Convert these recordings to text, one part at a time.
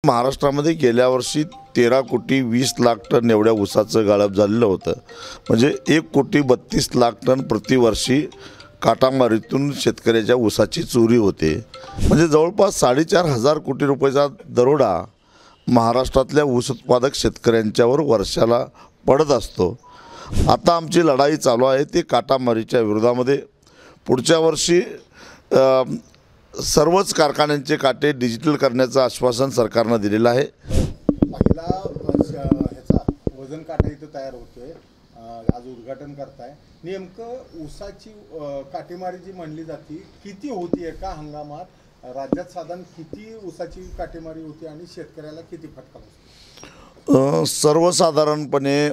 महाराष्ट्रामध्ये गेल्या वर्षी 13,20,00,000 टन एवढ्या ऊसाचं गाळप झालेलं होतं। म्हणजे 1,32,00,000 टन प्रतिवर्षी काटामारीतून शेतकऱ्याच्या ऊसाची चोरी होते। म्हणजे जवळपास 4,500 कोटी रुपयाचा दरोडा महाराष्ट्रातल्या ऊस उत्पादक शेतकऱ्यांच्यावर वर्षाला पडत असतो। आता आमची लढाई चालू आहे ती काटामारीच्या विरोधामध्ये। पुढच्या वर्षी सर्वच कारखान्यांचे काटे डिजिटल करण्याचं आश्वासन सरकारनं दिलेलं आहे। पहिला ह्याचा वजन काटा इथं तयार होतोय, आज उद्घाटन करताय। नेमकं ऊसाची काटेमारी जी म्हणली जाते किती होती एका हंगामात, राज्यात साधारण किती ऊसाची काटेमारी होती आणि शेतकऱ्याला किती फटका बसतो? सर्वसाधारणपणे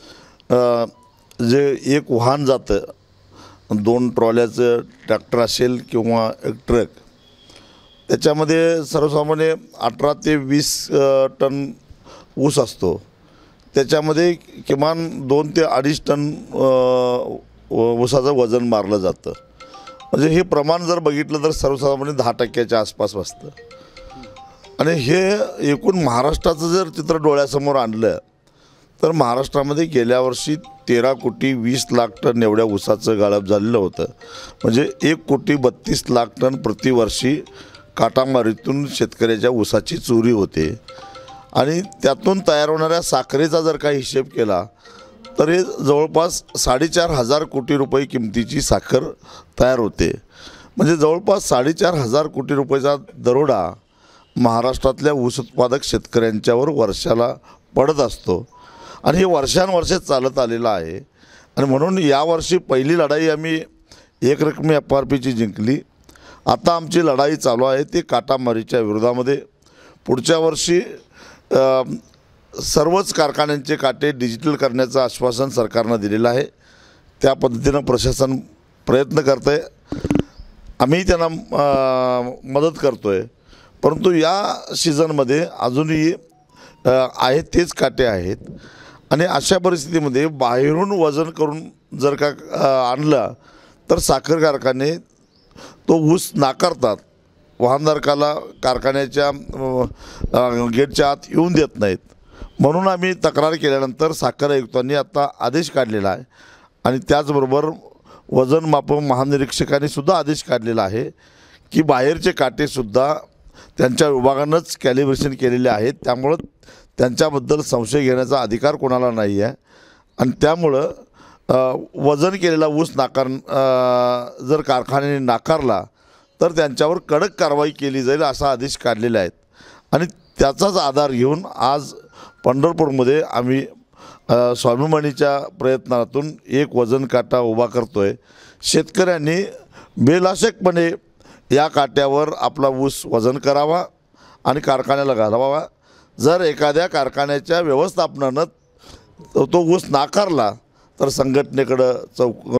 जे एक वाहन जातं, 2 ट्रॉल्याचं ट्रॅक्टर असेल किंवा एक ट्रक, त्याच्यामध्ये सर्वसामान्य 18 ते 20 टन ऊस असतो। त्याच्यामध्ये किमान 2 ते 2.5 टन ऊसाचं वजन मारलं जातं। म्हणजे हे प्रमाण जर बघितलं तर सर्वसाधारणपणे 10% आसपास असतं। आणि हे एकूण महाराष्ट्राचं जर चित्र डोळ्यासमोर आणलं तर महाराष्ट्रामध्ये गेल्या वर्षी 13,20,00,000 टन एवढ्या ऊसाचं गाळप झालेलं होतं। म्हणजे 1,32,00,000 टन प्रतिवर्षी काटामारीतून शेतकऱ्याच्या ऊसाची चोरी होते। आणि त्यातून तयार होणाऱ्या साखरेचा जर काही हिशेब केला तर हे जवळपास 4,500 कोटी रुपये किमतीची साखर तयार होते। म्हणजे जवळपास 4,500 कोटी रुपयाचा दरोडा महाराष्ट्रातल्या ऊस उत्पादक शेतकऱ्यांच्यावर वर्षाला पडत असतो। आणि हे वर्षानुवर्षे चालत आलेलं आहे। आणि म्हणून यावर्षी पहिली लढाई आम्ही एकरकमी FRPची जिंकली। आता आमची लढाई चालू आहे ती काटामारीच्या विरोधामध्ये। पुढच्या वर्षी सर्वच कारखान्यांचे काटे डिजिटल करण्याचं आश्वासन सरकारनं दिलेलं आहे। त्या पद्धतीनं प्रशासन प्रयत्न करतं आहे, आम्ही त्यांना मदत करतो आहे। परंतु या सीझनमध्ये अजूनही आहेत तेच काटे आहेत। आणि अशा परिस्थितीमध्ये बाहेरून वजन करून जर का आणला तर साखर कारखाने तो ऊस नाकारतात, वाहनधारकाला कारखान्याच्या गेटच्या आत येऊन देत नाहीत। म्हणून आम्ही तक्रार केल्यानंतर साखर आयुक्तांनी आता आदेश काढलेला आहे। आणि त्याचबरोबर वजन मापन महानिरीक्षकांनी सुद्धा आदेश काढलेला आहे की बाहेरचे काटेसुद्धा त्यांच्या विभागानंच कॅलिब्रेशन केलेले आहेत, त्यामुळं त्यांच्याबद्दल संशय घेण्याचा अधिकार कोणाला नाही आहे। आणि त्यामुळं वजन केलेला ऊस जर कारखान्याने नाकारला तर त्यांच्यावर कडक कारवाई केली जाईल असा आदेश काढलेले आहेत। आणि त्याचाच आधार घेऊन आज पंढरपूरमध्ये आम्ही स्वाभिमानीच्या प्रयत्नातून एक वजन काटा उभा करतो आहे। शेतकऱ्यांनी बेलाशकपणे या काट्यावर आपला ऊस वजन करावा आणि कारखान्याला घालवावा। जर एखाद्या कारखान्याच्या व्यवस्थापनानं तो ऊस नाकारला तर संघटनेकडं